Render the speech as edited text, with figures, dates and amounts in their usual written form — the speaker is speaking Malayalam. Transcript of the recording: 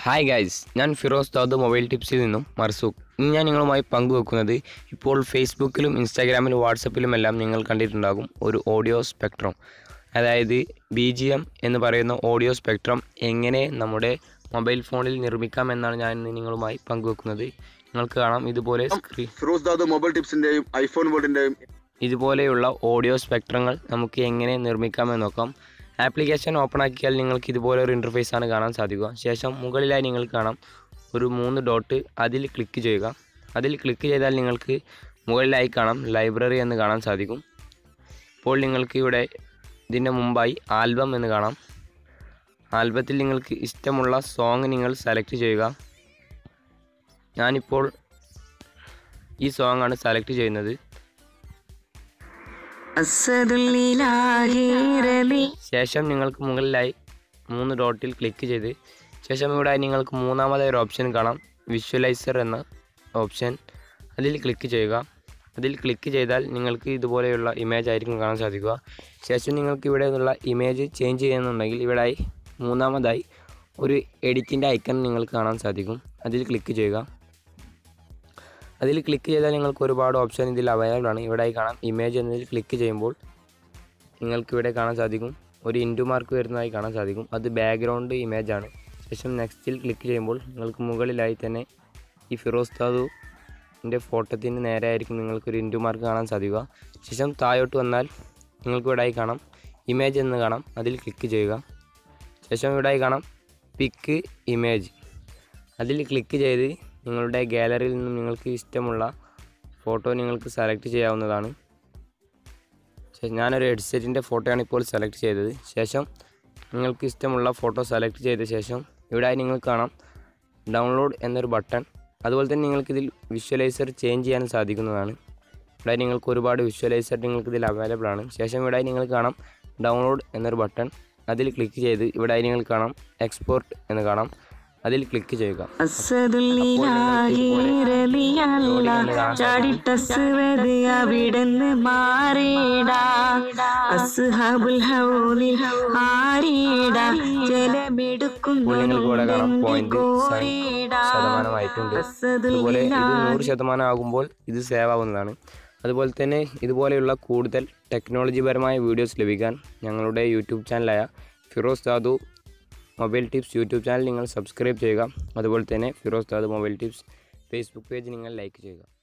ഹായ് ഗൈസ്, ഞാൻ ഫിറോസ് ദാദു മൊബൈൽ ടിപ്സിൽ നിന്നും മർസൂഖ്. ഇന്ന് ഞാൻ നിങ്ങളുമായി പങ്കുവെക്കുന്നത് ഇപ്പോൾ ഫേസ്ബുക്കിലും ഇൻസ്റ്റാഗ്രാമിലും വാട്സപ്പിലുമെല്ലാം നിങ്ങൾ കണ്ടിട്ടുണ്ടാകും ഒരു ഓഡിയോ സ്പെക്ട്രം, അതായത് BGM എന്ന് പറയുന്ന ഓഡിയോ സ്പെക്ട്രം എങ്ങനെ നമ്മുടെ മൊബൈൽ ഫോണിൽ നിർമ്മിക്കാമെന്നാണ് ഞാൻ ഇന്ന് നിങ്ങളുമായി പങ്കുവെക്കുന്നത്. നിങ്ങൾക്ക് കാണാം ഇതുപോലെ ഫിറോസ് ദാദു മൊബൈൽ ടിപ്സിൻ്റെയും ഐഫോൺ വേൾഡിൻ്റെയും ഇതുപോലെയുള്ള ഓഡിയോ സ്പെക്ട്രങ്ങൾ നമുക്ക് എങ്ങനെ നിർമ്മിക്കാമെന്ന് നോക്കാം. ആപ്ലിക്കേഷൻ ഓപ്പൺ ആക്കിയാൽ നിങ്ങൾക്ക് ഇതുപോലെ ഒരു ഇൻ്റർഫേസ് ആണ് കാണാൻ സാധിക്കുക. ശേഷം മുകളിലായി നിങ്ങൾക്ക് കാണാം ഒരു 3 ഡോട്ട്, അതിൽ ക്ലിക്ക് ചെയ്യുക. അതിൽ ക്ലിക്ക് ചെയ്താൽ നിങ്ങൾക്ക് മുകളിലായി കാണാം ലൈബ്രറി എന്ന് കാണാൻ സാധിക്കും. ഇപ്പോൾ നിങ്ങൾക്ക് ഇവിടെ ഇതിൻ്റെ മുമ്പായി ആൽബം എന്ന് കാണാം. ആൽബത്തിൽ നിങ്ങൾക്ക് ഇഷ്ടമുള്ള സോങ് നിങ്ങൾ സെലക്ട് ചെയ്യുക. ഞാനിപ്പോൾ ഈ സോങ് ആണ് സെലക്ട് ചെയ്യുന്നത്. ശേഷം നിങ്ങൾക്ക് മുകളിലായി 3 ഡോട്ടിൽ ക്ലിക്ക് ചെയ്ത് ശേഷം ഇവിടെ നിങ്ങൾക്ക് മൂന്നാമതായി ഒരു ഓപ്ഷൻ കാണാം, വിഷ്വലൈസർ എന്ന ഓപ്ഷൻ. അതിൽ ക്ലിക്ക് ചെയ്യുക. അതിൽ ക്ലിക്ക് ചെയ്താൽ നിങ്ങൾക്ക് ഇതുപോലെയുള്ള ഇമേജ് ആയിരിക്കും കാണാൻ സാധിക്കുക. ശേഷം നിങ്ങൾക്ക് ഇവിടെ നിന്നുള്ള ഇമേജ് ചേഞ്ച് ചെയ്യുന്നുണ്ടെങ്കിൽ ഇവിടെ മൂന്നാമതായി ഒരു എഡിറ്റിൻ്റെ ഐക്കൺ നിങ്ങൾക്ക് കാണാൻ സാധിക്കും. അതിൽ ക്ലിക്ക് ചെയ്യുക. അതിൽ ക്ലിക്ക് ചെയ്താൽ നിങ്ങൾക്ക് ഒരുപാട് ഓപ്ഷൻ ഇതിൽ അവൈലബിൾ ആണ്. ഇവിടെ കാണാം ഇമേജ് എന്നതിൽ ക്ലിക്ക് ചെയ്യുമ്പോൾ നിങ്ങൾക്കിവിടെ കാണാൻ സാധിക്കും ഒരു ഇൻറ്റു മാർക്ക് വരുന്നതായി കാണാൻ സാധിക്കും. അത് ബാക്ക്ഗ്രൗണ്ട് ഇമേജ് ആണ്. ശേഷം നെക്സ്റ്റിൽ ക്ലിക്ക് ചെയ്യുമ്പോൾ നിങ്ങൾക്ക് മുകളിലായി തന്നെ ഈ ഫിറോസ് ദാദുവിൻ്റെ ഫോട്ടോത്തിന് നേരെ ആയിരിക്കും നിങ്ങൾക്കൊരു ഇൻറ്റു മാർക്ക് കാണാൻ സാധിക്കുക. ശേഷം താഴോട്ട് വന്നാൽ നിങ്ങൾക്കിവിടെ കാണാം ഇമേജ് എന്ന് കാണാം. അതിൽ ക്ലിക്ക് ചെയ്യുക. ശേഷം ഇവിടെ കാണാം പിക്ക് ഇമേജ്. അതിൽ ക്ലിക്ക് ചെയ്ത് നിങ്ങളുടെ ഗാലറിയിൽ നിന്നും നിങ്ങൾക്ക് ഇഷ്ടമുള്ള ഫോട്ടോ നിങ്ങൾക്ക് സെലക്ട് ചെയ്യാവുന്നതാണ്. ഞാനൊരു ഹെഡ്സെറ്റിൻ്റെ ഫോട്ടോയാണ് ഇപ്പോൾ സെലക്ട് ചെയ്തത്. ശേഷം നിങ്ങൾക്ക് ഇഷ്ടമുള്ള ഫോട്ടോ സെലക്ട് ചെയ്ത ശേഷം ഇവിടെ നിങ്ങൾക്ക് കാണാം ഡൗൺലോഡ് എന്നൊരു ബട്ടൺ. അതുപോലെ തന്നെ നിങ്ങൾക്കിതിൽ വിഷ്വലൈസർ ചേഞ്ച് ചെയ്യാൻ സാധിക്കുന്നതാണ്. ഇവിടെ നിങ്ങൾക്ക് ഒരുപാട് വിഷ്വലൈസർ നിങ്ങൾക്കിതിൽ അവൈലബിൾ ആണ്. ശേഷം ഇവിടെ നിങ്ങൾക്ക് കാണാം ഡൗൺലോഡ് എന്നൊരു ബട്ടൺ. അതിൽ ക്ലിക്ക് ചെയ്ത് ഇവിടെ നിങ്ങൾക്ക് കാണാം എക്സ്പോർട്ട് എന്ന് കാണാം. അതിൽ ക്ലിക്ക് ചെയ്യുക. ശതമാനമായിട്ടുണ്ട്. അതുപോലെ ഇത് 100% ആകുമ്പോൾ ഇത് സേവ് ആവുന്നതാണ്. അതുപോലെ തന്നെ ഇതുപോലെയുള്ള കൂടുതൽ ടെക്നോളജിപരമായ വീഡിയോസ് ലഭിക്കാൻ ഞങ്ങളുടെ യൂട്യൂബ് ചാനലായ Firoz Dadu mobile tips YouTube channel നിങ്ങൾ സബ്സ്ക്രൈബ് ചെയ്യുക. അതുപോലെ തന്നെ Firoz Dadu mobile tips Facebook page നിങ്ങൾ ലൈക്ക് ചെയ്യുക.